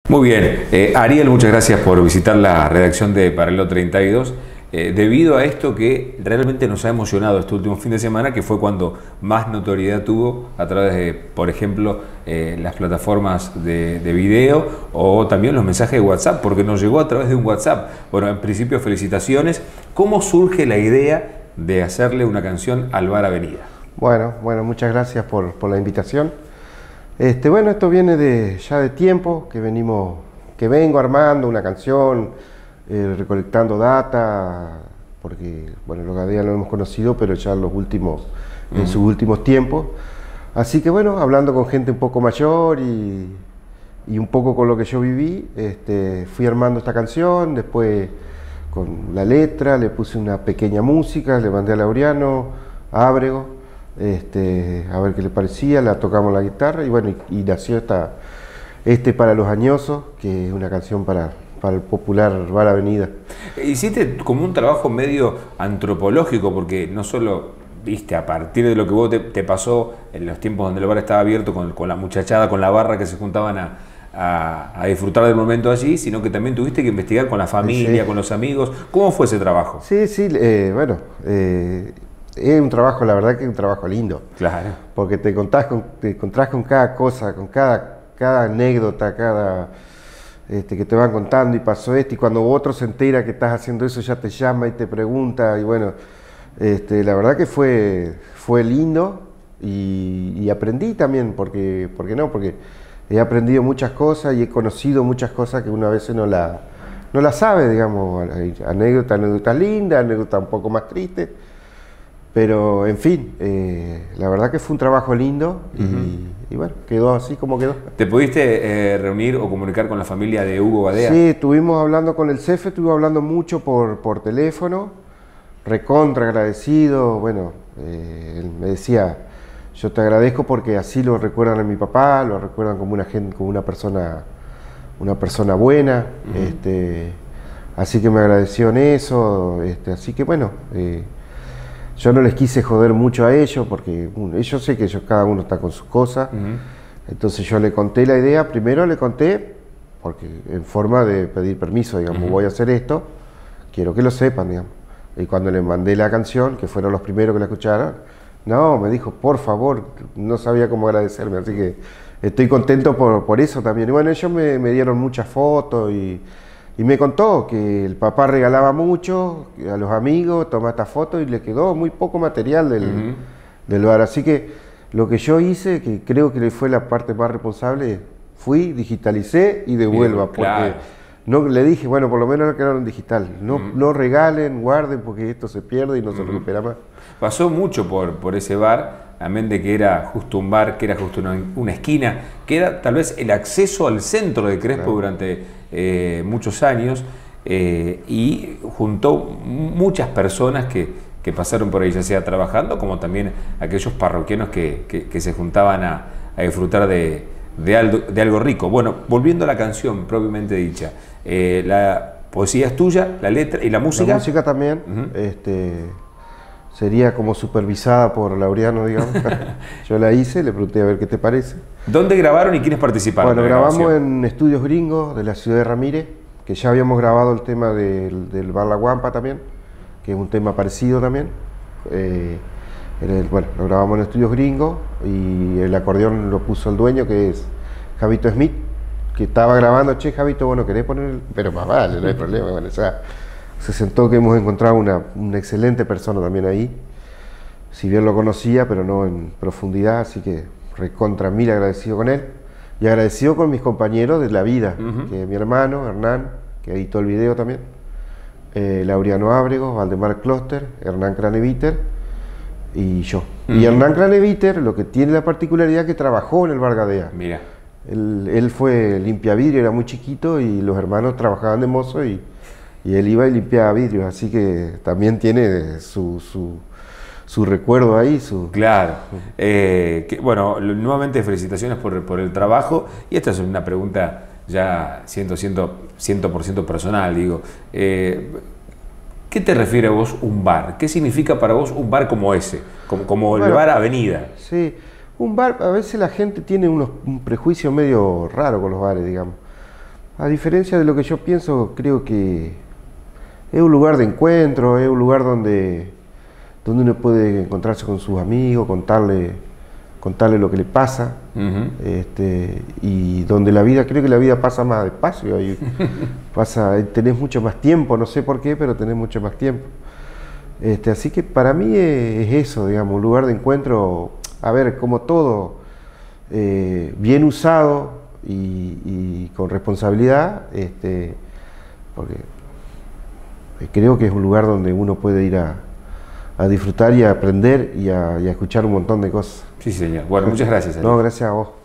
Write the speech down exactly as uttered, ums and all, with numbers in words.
Muy bien, eh, Ariel, muchas gracias por visitar la redacción de Paralelo treinta y dos. Eh, debido a esto que realmente nos ha emocionado este último fin de semana, que fue cuando más notoriedad tuvo a través de, por ejemplo, eh, las plataformas de, de video o también los mensajes de WhatsApp, porque nos llegó a través de un WhatsApp. Bueno, en principio, felicitaciones. ¿Cómo surge la idea de hacerle una canción al Bar Avenida? Bueno, bueno, muchas gracias por, por la invitación. Este, bueno, esto viene de ya de tiempo que venimos, que vengo armando una canción, eh, recolectando data, porque bueno, los Gadea lo hemos conocido, pero ya en los últimos, uh-huh. en sus últimos tiempos. Así que bueno, hablando con gente un poco mayor y, y un poco con lo que yo viví, este, fui armando esta canción. Después con la letra le puse una pequeña música, le mandé a Laureano, a Ábrego. Este, a ver qué le parecía, la tocamos la guitarra y bueno, y, y nació esta, este Para los Añosos, que es una canción para, para el popular Bar Avenida. Hiciste como un trabajo medio antropológico, porque no solo viste a partir de lo que vos te, te pasó en los tiempos donde el bar estaba abierto con, con la muchachada, con la barra que se juntaban a, a, a disfrutar del momento allí, sino que también tuviste que investigar con la familia, sí. con los amigos. ¿Cómo fue ese trabajo? Sí, sí, eh, bueno... Eh, es un trabajo, la verdad que es un trabajo lindo. Claro. Porque te encontrás con, te encontrás con cada cosa, con cada, cada anécdota, cada este, que te van contando y pasó esto, y cuando otro se entera que estás haciendo eso ya te llama y te pregunta, y bueno, este, la verdad que fue, fue lindo y, y aprendí también, porque, porque no, porque he aprendido muchas cosas y he conocido muchas cosas que una vez no la, no la sabe, digamos, anécdotas, anécdotas lindas, anécdotas un poco más tristes. Pero, en fin, eh, la verdad que fue un trabajo lindo y, uh-huh. y bueno, quedó así como quedó. ¿Te pudiste eh, reunir o comunicar con la familia de Hugo Gadea? Sí, estuvimos hablando con el C E F E, estuvimos hablando mucho por, por teléfono, recontra agradecido. Bueno, eh, él me decía, yo te agradezco porque así lo recuerdan a mi papá, lo recuerdan como una, gente, como una, persona, una persona buena, uh-huh. este, así que me agradeció en eso, este, así que bueno... Eh, Yo no les quise joder mucho a ellos porque bueno, ellos sé que ellos, cada uno está con sus cosas. Uh-huh. Entonces yo le conté la idea, primero le conté, porque en forma de pedir permiso, digamos, uh-huh. voy a hacer esto, quiero que lo sepan, digamos. Y cuando le mandé la canción, que fueron los primeros que la escucharon, no, me dijo, por favor, no sabía cómo agradecerme, así que estoy contento por, por eso también. Y bueno, ellos me, me dieron muchas fotos y... Y me contó que el papá regalaba mucho a los amigos, tomaba esta foto y le quedó muy poco material del, uh-huh. del bar. Así que lo que yo hice, que creo que fue la parte más responsable, fui, digitalicé y devuelva. Bien, porque claro. no, le dije, bueno, por lo menos no quedaron digital. No, uh-huh. no regalen, guarden, porque esto se pierde y no uh-huh. se recupera más. Pasó mucho por, por ese bar, amén de que era justo un bar, que era justo una, una esquina, que era tal vez el acceso al centro de Crespo claro. durante... Eh, muchos años eh, y juntó muchas personas que, que pasaron por ahí, ya sea trabajando como también aquellos parroquianos que, que, que se juntaban a, a disfrutar de, de, algo, de algo rico. Bueno, volviendo a la canción propiamente dicha, eh, la poesía es tuya, la letra y la música. La música también, uh-huh. este, sería como supervisada por Laureano, digamos. Yo la hice, le pregunté a ver qué te parece. ¿Dónde grabaron y quiénes participaron? Bueno, grabamos en Estudios Gringos de la ciudad de Ramírez, que ya habíamos grabado el tema del, del Bar La Guampa también, que es un tema parecido también. Eh, el, bueno, lo grabamos en Estudios Gringos y el acordeón lo puso el dueño, que es Javito Smith, que estaba grabando. Che, Javito, bueno, ¿querés poner el...? Pero más vale, no hay problema. Bueno, o sea, se sentó que hemos encontrado una, una excelente persona también ahí, si bien lo conocía, pero no en profundidad, así que recontra mil agradecido con él y agradecido con mis compañeros de la vida, uh-huh. que mi hermano Hernán, que editó el video también, eh, Laureano Ábrego, Valdemar Kloster, Hernán Craneviter y yo. Uh-huh. Y Hernán Craneviter lo que tiene la particularidad que trabajó en el Bar Gadea. Mira. Él, él fue limpiavidrio, era muy chiquito y los hermanos trabajaban de mozo y, y él iba y limpiaba vidrios, así que también tiene su... su su recuerdo ahí, su... Claro. Eh, que, bueno, nuevamente felicitaciones por, por el trabajo. Y esta es una pregunta ya cien por ciento personal, digo. Eh, ¿Qué te refiere a vos un bar? ¿Qué significa para vos un bar como ese? Como, como bueno, el Bar Avenida. Sí, un bar, a veces la gente tiene unos, un prejuicio medio raro con los bares, digamos. A diferencia de lo que yo pienso, creo que es un lugar de encuentro, es un lugar donde, donde uno puede encontrarse con sus amigos, contarle, contarle lo que le pasa, uh-huh. este, y donde la vida, creo que la vida pasa más despacio, ahí pasa, tenés mucho más tiempo, no sé por qué, pero tenés mucho más tiempo. Este, así que para mí es, es eso, digamos, un lugar de encuentro, a ver, como todo, eh, bien usado, Y, y con responsabilidad, este, porque creo que es un lugar donde uno puede ir a, a disfrutar y a aprender y a, y a escuchar un montón de cosas. Sí, señor. Bueno, muchas gracias. No, gracias a vos.